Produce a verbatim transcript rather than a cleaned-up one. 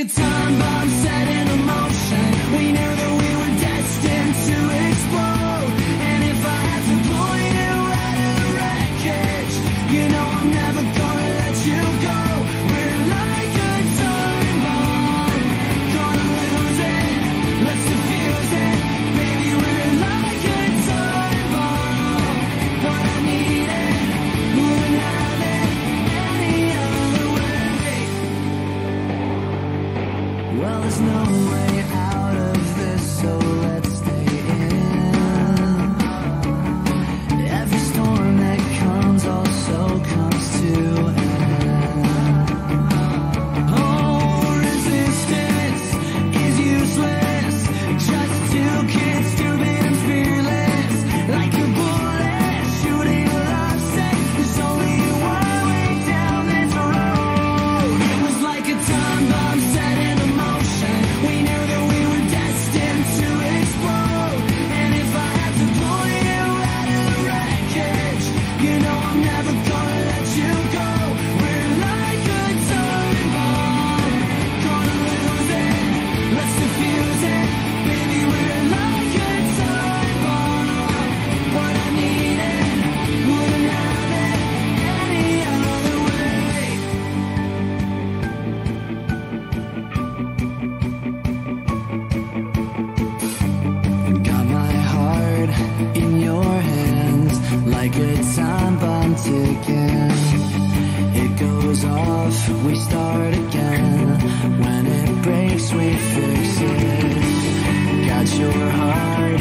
a time bomb set in motion. We knew that we were destined to explode. And if I had to pull you out of the wreckage, you know I'm never gonna let you go. We're like a time bomb, gonna lose it, let's defuse it. Baby, we're like a time bomb, but I need it, wouldn't have it any other way. Well, there's no way out of this, so let's stay in. Every storm that comes also comes to end. Oh, resistance is useless, just two kids, stupid and fearless. Like a bullet shooting a love sense, there's only one way down this road. It was like a time bomb set in motion. We knew that we were destined to explode. And if I had to pull you out of the wreckage, you know I'm never gonna let you go. We're like a time bomb, gonna lose it, let's defuse it. Baby, we're like a time bomb, but I need it, wouldn't have it any other way. Got my heart in your hands, like a time bomb ticking. It goes off, we start again. When it breaks, we fix it. Got your heart